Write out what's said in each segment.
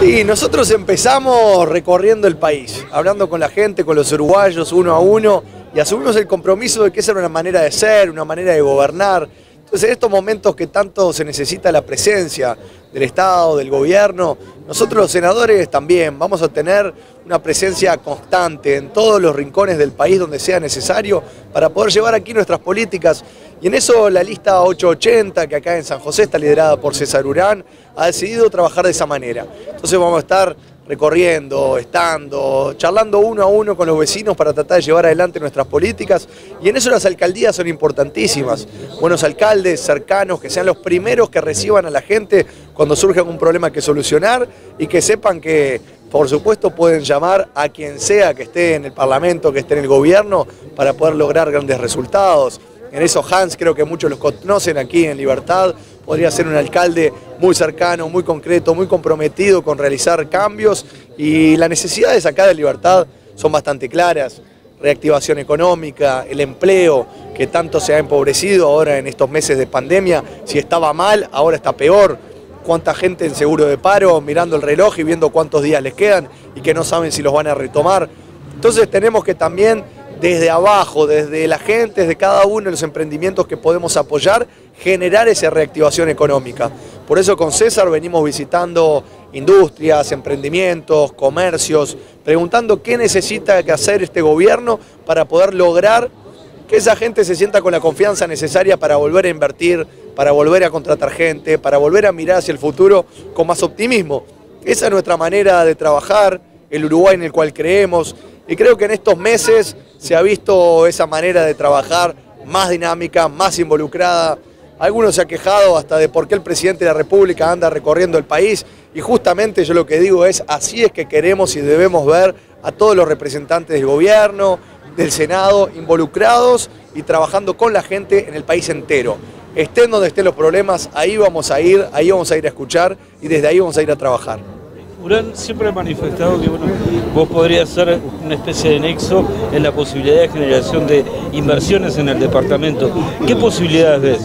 Sí, nosotros empezamos recorriendo el país, hablando con la gente, con los uruguayos, uno a uno, y asumimos el compromiso de que esa era una manera de ser, una manera de gobernar. Entonces, en estos momentos que tanto se necesita la presencia del Estado, del gobierno, nosotros los senadores también vamos a tener una presencia constante en todos los rincones del país donde sea necesario para poder llevar aquí nuestras políticas. Y en eso la lista 880, que acá en San José está liderada por César Urán, ha decidido trabajar de esa manera. Entonces vamos a estar recorriendo, estando, charlando uno a uno con los vecinos para tratar de llevar adelante nuestras políticas, y en eso las alcaldías son importantísimas. Buenos alcaldes cercanos, que sean los primeros que reciban a la gente cuando surge algún problema que solucionar, y que sepan que, por supuesto, pueden llamar a quien sea que esté en el Parlamento, que esté en el gobierno, para poder lograr grandes resultados. En eso Hans, creo que muchos los conocen aquí en Libertad, podría ser un alcalde muy cercano, muy concreto, muy comprometido con realizar cambios, y las necesidades acá de Libertad son bastante claras. Reactivación económica, el empleo que tanto se ha empobrecido ahora en estos meses de pandemia, si estaba mal, ahora está peor. Cuánta gente en seguro de paro mirando el reloj y viendo cuántos días les quedan y que no saben si los van a retomar. Entonces tenemos que también desde abajo, desde la gente, desde cada uno de los emprendimientos que podemos apoyar, generar esa reactivación económica. Por eso con César venimos visitando industrias, emprendimientos, comercios, preguntando qué necesita que hacer este gobierno para poder lograr que esa gente se sienta con la confianza necesaria para volver a invertir, para volver a contratar gente, para volver a mirar hacia el futuro con más optimismo. Esa es nuestra manera de trabajar, el Uruguay en el cual creemos, y creo que en estos meses se ha visto esa manera de trabajar más dinámica, más involucrada. Algunos se han quejado hasta de por qué el presidente de la República anda recorriendo el país, y justamente yo lo que digo es, así es que queremos y debemos ver a todos los representantes del gobierno, del Senado, involucrados y trabajando con la gente en el país entero. Estén donde estén los problemas, ahí vamos a ir a escuchar, y desde ahí vamos a ir a trabajar. Urán siempre ha manifestado que vos podrías ser una especie de nexo en la posibilidad de generación de inversiones en el departamento. ¿Qué posibilidades ves?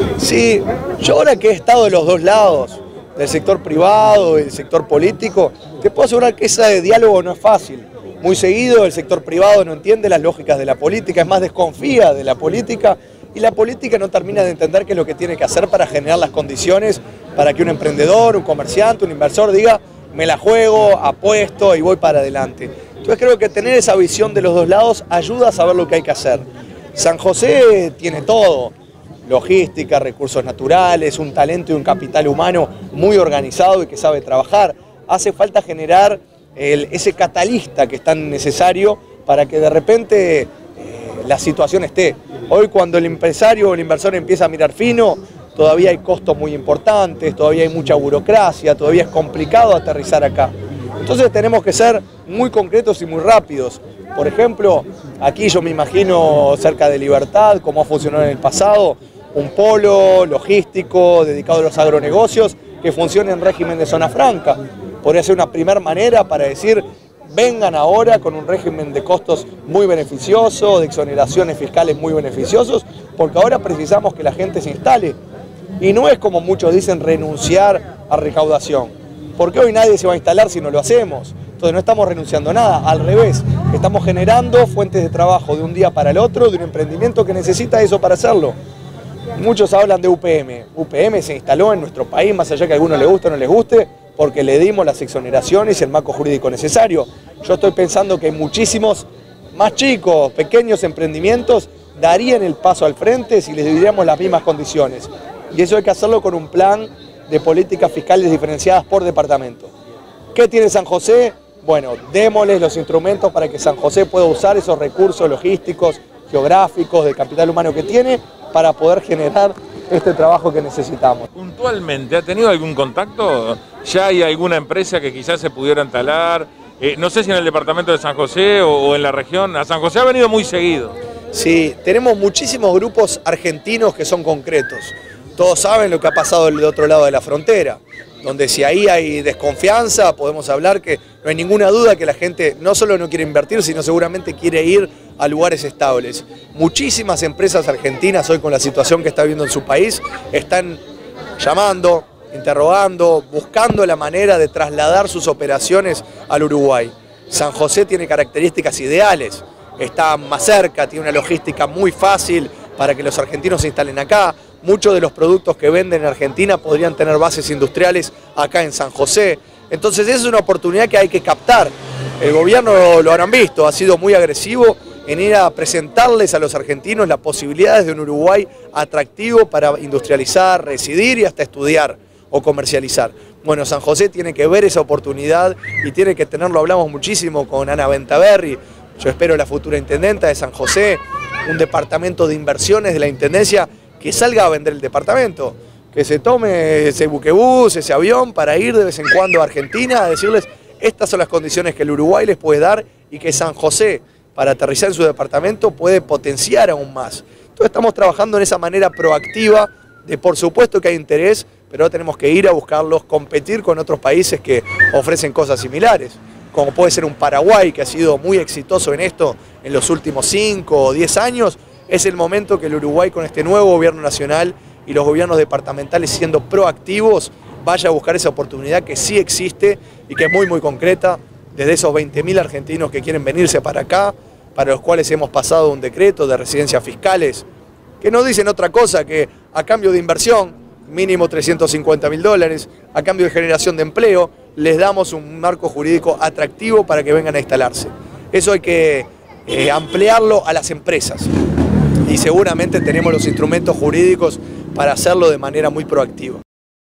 Sí, yo ahora que he estado de los dos lados, del sector privado y del sector político, te puedo asegurar que ese diálogo no es fácil. Muy seguido el sector privado no entiende las lógicas de la política, es más, desconfía de la política, y la política no termina de entender qué es lo que tiene que hacer para generar las condiciones para que un emprendedor, un comerciante, un inversor diga: me la juego, apuesto y voy para adelante. Entonces creo que tener esa visión de los dos lados ayuda a saber lo que hay que hacer. San José tiene todo: logística, recursos naturales, un talento y un capital humano muy organizado y que sabe trabajar. Hace falta generar ese catalista que es tan necesario para que de repente la situación esté. Hoy, cuando el empresario o el inversor empieza a mirar fino, todavía hay costos muy importantes, todavía hay mucha burocracia, todavía es complicado aterrizar acá. Entonces tenemos que ser muy concretos y muy rápidos. Por ejemplo, aquí yo me imagino cerca de Libertad, como ha funcionado en el pasado, un polo logístico dedicado a los agronegocios que funcione en régimen de zona franca. Podría ser una primera manera para decir: vengan ahora con un régimen de costos muy beneficioso, de exoneraciones fiscales muy beneficiosos, porque ahora precisamos que la gente se instale. Y no es, como muchos dicen, renunciar a recaudación, porque hoy nadie se va a instalar si no lo hacemos. Entonces no estamos renunciando a nada, al revés, estamos generando fuentes de trabajo de un día para el otro, de un emprendimiento que necesita eso para hacerlo. Muchos hablan de UPM. UPM se instaló en nuestro país, más allá que a algunos les guste o no les guste, porque le dimos las exoneraciones y el marco jurídico necesario. Yo estoy pensando que muchísimos más chicos, pequeños emprendimientos darían el paso al frente si les diéramos las mismas condiciones. Y eso hay que hacerlo con un plan de políticas fiscales diferenciadas por departamento. ¿Qué tiene San José? Bueno, démosles los instrumentos para que San José pueda usar esos recursos logísticos, geográficos, de capital humano que tiene, para poder generar este trabajo que necesitamos. Puntualmente, ¿ha tenido algún contacto? ¿Ya hay alguna empresa que quizás se pudiera instalar? No sé si en el departamento de San José o en la región. A San José ha venido muy seguido. Sí, tenemos muchísimos grupos argentinos que son concretos. Todos saben lo que ha pasado del otro lado de la frontera, donde si ahí hay desconfianza, podemos hablar que no hay ninguna duda que la gente no solo no quiere invertir, sino seguramente quiere ir a lugares estables. Muchísimas empresas argentinas hoy, con la situación que está viviendo en su país, están llamando, interrogando, buscando la manera de trasladar sus operaciones al Uruguay. San José tiene características ideales, está más cerca, tiene una logística muy fácil para que los argentinos se instalen acá. Muchos de los productos que venden en Argentina podrían tener bases industriales acá en San José. Entonces esa es una oportunidad que hay que captar. El gobierno, lo habrán visto, ha sido muy agresivo en ir a presentarles a los argentinos las posibilidades de un Uruguay atractivo para industrializar, residir y hasta estudiar o comercializar. Bueno, San José tiene que ver esa oportunidad y tiene que tenerlo, hablamos muchísimo con Ana Bentaberri, yo espero la futura intendenta de San José, un departamento de inversiones de la intendencia que salga a vender el departamento, que se tome ese buquebús, ese avión para ir de vez en cuando a Argentina a decirles estas son las condiciones que el Uruguay les puede dar y que San José, para aterrizar en su departamento, puede potenciar aún más. Entonces estamos trabajando en esa manera proactiva de, por supuesto que hay interés, pero ahora tenemos que ir a buscarlos, competir con otros países que ofrecen cosas similares, como puede ser un Paraguay que ha sido muy exitoso en esto en los últimos 5 o 10 años. Es el momento que el Uruguay, con este nuevo gobierno nacional y los gobiernos departamentales siendo proactivos, vaya a buscar esa oportunidad que sí existe y que es muy muy concreta, desde esos 20.000 argentinos que quieren venirse para acá, para los cuales hemos pasado un decreto de residencias fiscales, que no dicen otra cosa que a cambio de inversión, mínimo $350.000, a cambio de generación de empleo, les damos un marco jurídico atractivo para que vengan a instalarse. Eso hay que ampliarlo a las empresas y seguramente tenemos los instrumentos jurídicos para hacerlo de manera muy proactiva.